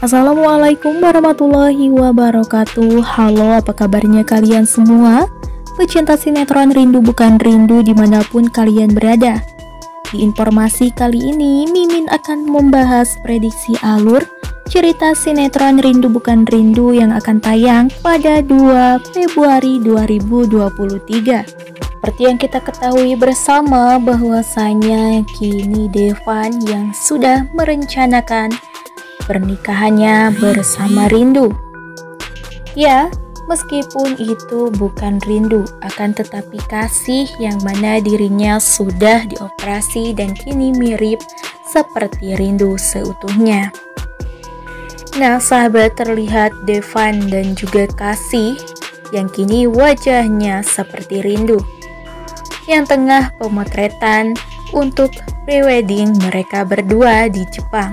Assalamualaikum warahmatullahi wabarakatuh. Halo, apa kabarnya kalian semua? Pecinta sinetron Rindu Bukan Rindu dimanapun kalian berada. Di informasi kali ini, Mimin akan membahas prediksi alur cerita sinetron Rindu Bukan Rindu yang akan tayang pada 2 Februari 2023. Seperti yang kita ketahui bersama bahwasanya kini Devan yang sudah merencanakan pernikahannya bersama Rindu. Ya, meskipun itu bukan rindu, akan tetapi kasih yang mana dirinya sudah dioperasi dan kini mirip seperti rindu seutuhnya. Nah, sahabat, terlihat Devan dan juga kasih yang kini wajahnya seperti rindu, yang tengah pemotretan untuk prewedding mereka berdua di Jepang.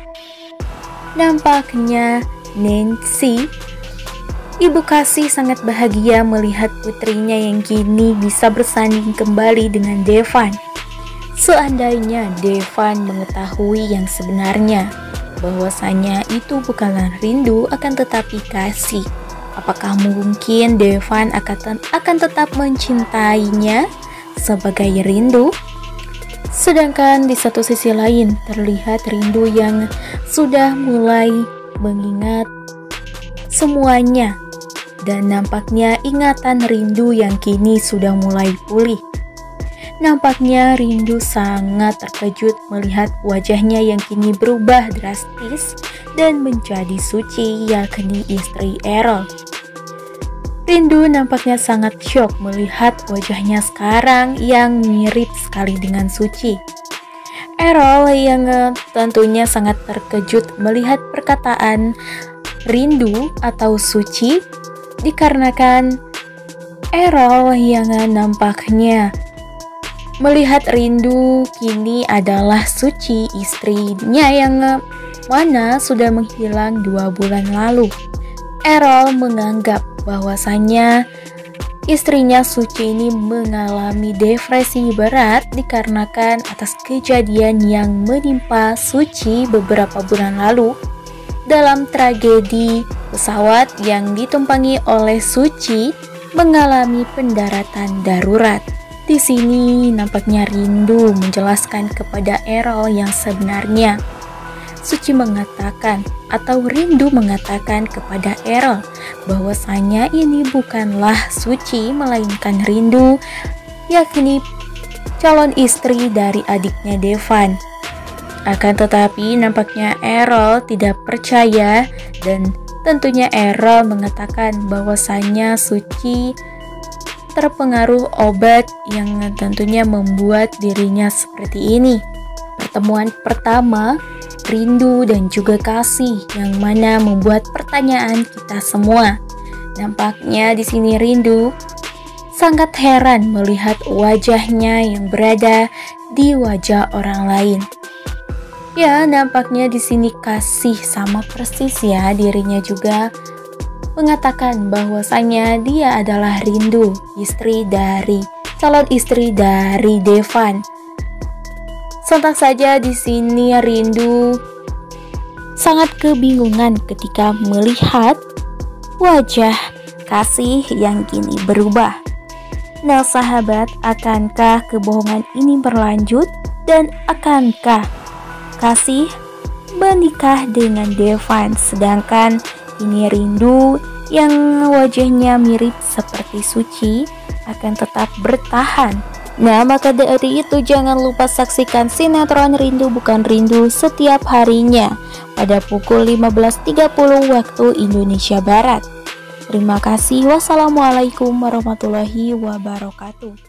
Nampaknya Nancy, ibu kasih, sangat bahagia melihat putrinya yang kini bisa bersanding kembali dengan Devan. Seandainya Devan mengetahui yang sebenarnya, bahwasanya itu bukanlah rindu akan tetapi kasih, apakah mungkin Devan akan tetap mencintainya sebagai rindu? Sedangkan di satu sisi lain terlihat Rindu yang sudah mulai mengingat semuanya, dan nampaknya ingatan Rindu yang kini sudah mulai pulih. Nampaknya Rindu sangat terkejut melihat wajahnya yang kini berubah drastis dan menjadi Suci, yakni istri Errol. Rindu nampaknya sangat syok melihat wajahnya sekarang yang mirip sekali dengan Suci. Errol yang tentunya sangat terkejut melihat perkataan Rindu atau Suci, dikarenakan Errol yang nampaknya melihat Rindu kini adalah Suci, istrinya yang mana sudah menghilang 2 bulan lalu. Errol menganggap bahwasanya istrinya Suci ini mengalami depresi berat dikarenakan atas kejadian yang menimpa Suci beberapa bulan lalu dalam tragedi pesawat yang ditumpangi oleh Suci mengalami pendaratan darurat. Di sini nampaknya Rindu menjelaskan kepada Errol yang sebenarnya. Suci mengatakan atau Rindu mengatakan kepada Errol bahwasanya ini bukanlah Suci melainkan Rindu, yakni calon istri dari adiknya Devan. Akan tetapi nampaknya Errol tidak percaya dan tentunya Errol mengatakan bahwasanya Suci terpengaruh obat yang tentunya membuat dirinya seperti ini. Pertemuan pertama Rindu dan juga kasih yang mana membuat pertanyaan kita semua. Nampaknya di sini Rindu sangat heran melihat wajahnya yang berada di wajah orang lain. Ya, nampaknya di sini kasih sama persis ya, dirinya juga mengatakan bahwasanya dia adalah Rindu, calon istri dari Devan. Sontak saja di sini Rindu sangat kebingungan ketika melihat wajah kasih yang kini berubah. Nah, sahabat, akankah kebohongan ini berlanjut dan akankah kasih menikah dengan Devan, sedangkan ini Rindu yang wajahnya mirip seperti Suci akan tetap bertahan? Nah, maka dari itu jangan lupa saksikan sinetron Rindu Bukan Rindu setiap harinya pada pukul 15.30 waktu Indonesia Barat. Terima kasih. Wassalamualaikum warahmatullahi wabarakatuh.